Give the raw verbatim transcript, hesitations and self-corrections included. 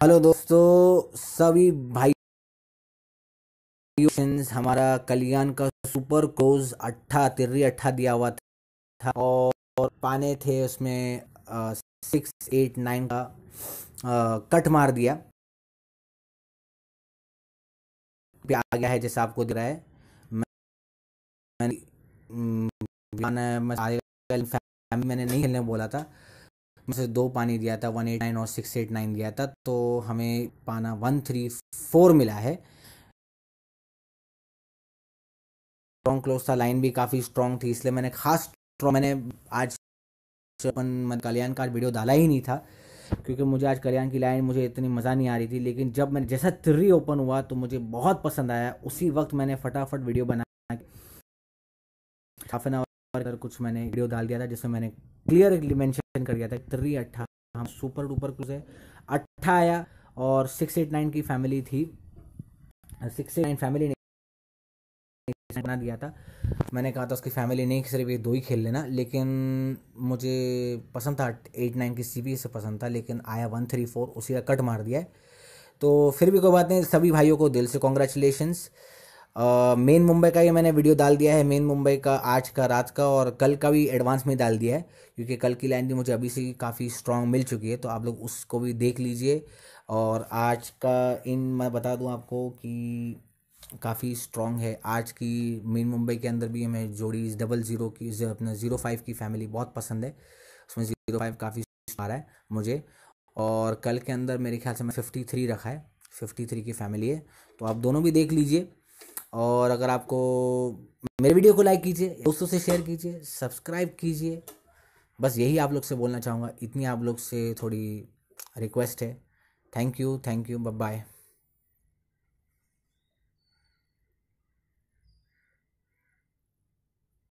Hello दोस्तों, सभी भाई, हमारा कल्याण का सुपर क्लोज अट्ठा तिर्री अट्ठा दिया हुआ था और, और पाने थे उसमें सिक्स एट नाइन का आ, कट मार दिया। पे आ गया है जैसा आपको दिख रहा है। मैंने मैंने मैंने मैंने नहीं खेलने बोला था, मुझे दो पानी दिया था, वन एट नाइन और सिक्स एट नाइन दिया था, तो हमें पाना वन थ्री फोर मिला है। स्ट्रॉन्ग क्लोज था, लाइन भी काफ़ी स्ट्रॉन्ग थी, इसलिए मैंने खास स्ट्रॉन्ग मैंने आज अपन कल्याण का वीडियो डाला ही नहीं था, क्योंकि मुझे आज कल्याण की लाइन मुझे इतनी मज़ा नहीं आ रही थी। लेकिन जब मैंने जैसा तिर्री ओपन हुआ तो मुझे बहुत पसंद आया, उसी वक्त मैंने फटाफट वीडियो बना हाफ एन आवर कुछ मैंने वीडियो डाल दिया था, जिसमें मैंने क्लियरली मेंशन कर दिया था तिर्री अट्ठा हम सुपर डुपर क्रूज है। अट्ठा आया और सिक्स एट नाइन की फैमिली थी, सिक्स एट नाइन फैमिली ने बना दिया था। मैंने कहा था उसकी फैमिली नहीं, सिर्फ ये दो ही खेल लेना, लेकिन मुझे पसंद था एट नाइन की सी बी से पसंद था, लेकिन आया वन थ्री फोर, उसी का कट मार दिया है। तो फिर भी कोई बात नहीं, सभी भाइयों को दिल से कॉन्ग्रेचुलेशंस। मेन मुंबई का ये मैंने वीडियो डाल दिया है, मेन मुंबई का आज का रात का, और कल का भी एडवांस में डाल दिया है, क्योंकि कल की लाइन भी मुझे अभी से काफ़ी स्ट्रांग मिल चुकी है, तो आप लोग उसको भी देख लीजिए। और आज का इन मैं बता दूं आपको कि काफ़ी स्ट्रॉन्ग है आज की मेन मुंबई के अंदर भी। हमें जोड़ी डबल ज़ीरो की अपने ज़ीरो फाइव की फैमिली बहुत पसंद है, उसमें ज़ीरो फाइव काफ़ी आ रहा है मुझे। और कल के अंदर मेरे ख्याल से मैं फिफ्टी थ्री रखा है, फिफ्टी थ्री की फैमिली है, तो आप दोनों भी देख लीजिए। और अगर आपको मेरे वीडियो को लाइक कीजिए, दोस्तों से शेयर कीजिए, सब्सक्राइब कीजिए, बस यही आप लोग से बोलना चाहूँगा, इतनी आप लोग से थोड़ी रिक्वेस्ट है। Thank you, thank you, bye bye.